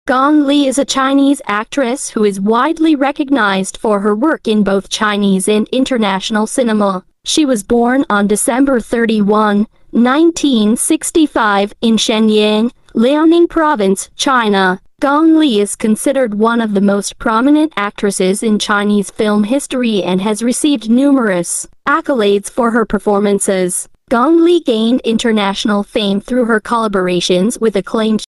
Gong Li is a Chinese actress who is widely recognized for her work in both Chinese and international cinema. She was born on December 31, 1965 in Shenyang, Liaoning Province, China. Gong Li is considered one of the most prominent actresses in Chinese film history and has received numerous accolades for her performances. Gong Li gained international fame through her collaborations with acclaimed